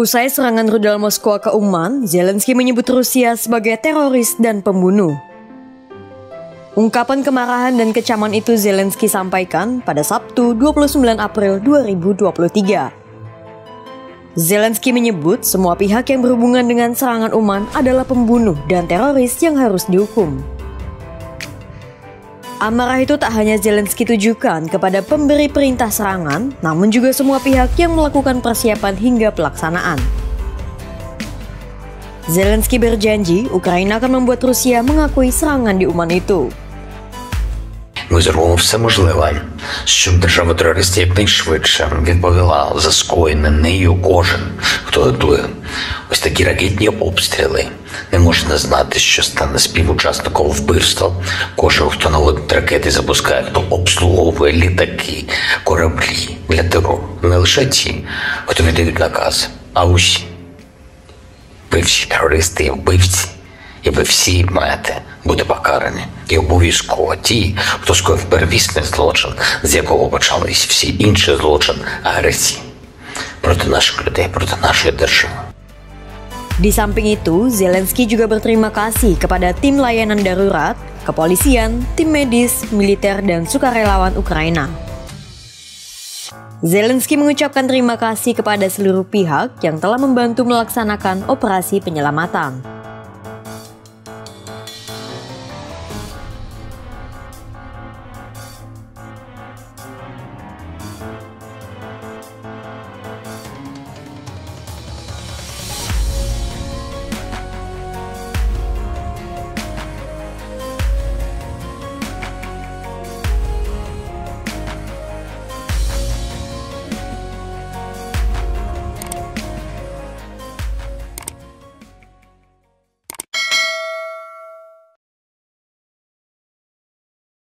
Usai serangan rudal Moskwa ke Uman, Zelensky menyebut Rusia sebagai teroris dan pembunuh. Ungkapan kemarahan dan kecaman itu Zelensky sampaikan pada Sabtu 29 April 2023. Zelensky menyebut semua pihak yang berhubungan dengan serangan Uman adalah pembunuh dan teroris yang harus dihukum. Amarah itu tak hanya Zelensky tujukan kepada pemberi perintah serangan, namun juga semua pihak yang melakukan persiapan hingga pelaksanaan. Zelensky berjanji Ukraina akan membuat Rusia mengakui serangan di Uman itu. Ми зробимо все можливе, щоб держава-терорист якнайшвидше відповіла за скоєне нею кожен, хто готує ось такі ракетні обстріли. Не можна знати, що стане співучасником вбивства. Кожен, хто наводить ракети, запускає, хто обслуговує літаки, кораблі для терору. Не лише ті, хто віддають накази, а усі. Ви всі терористи і вбивці. І ви всі маєте бути покарані. І обов'язково ті, хто скоїв первісний злочин, з якого почались всі інші злочини агресії проти наших людей, проти нашої держави. Di samping itu, Zelensky juga berterima kasih kepada tim layanan darurat, kepolisian, tim medis, militer, dan sukarelawan Ukraina. Zelensky mengucapkan terima kasih kepada seluruh pihak yang telah membantu melaksanakan operasi penyelamatan.